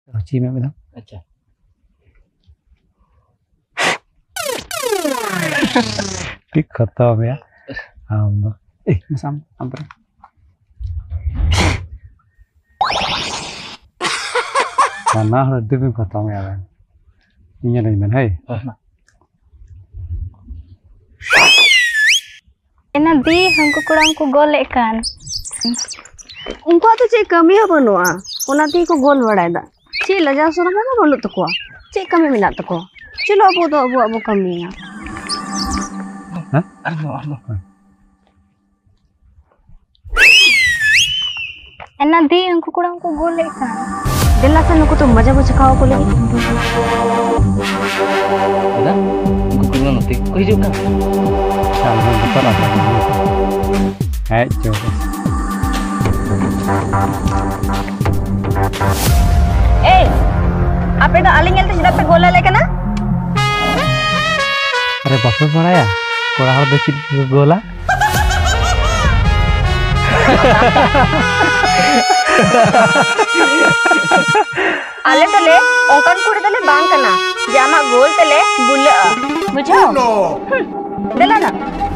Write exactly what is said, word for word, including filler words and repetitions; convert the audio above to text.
ची में बेदा अच्छा ठीक खत्म है हम eh masam ampre karena itu pun khotong ya kan ini ada gimana hei enak di हमको kurang को गोल kan उनको तो चे कमी है बनवा उनाती को गोल बढ़ाएदा चे लजा सुना ना बोलो तो को चे कमी मिला तो को चलो अब तो अब अब कमी है हाँ arno arno enak di हमको kurang को गोल kan दिला से नुको तो मजा बुझ खाओ को लगी ada kukulan nanti kau hijau kan kalau betul apa eh coba ए आपे तो आलिंग एलते सिदा पे गोला लेके ना अरे बापरे पड़ा या कोड़ा हर देखी गोला आले तले ओंकन कुड़ी तले बांग कना जामा गोल तले बुल्ले बुझाओ दिला ना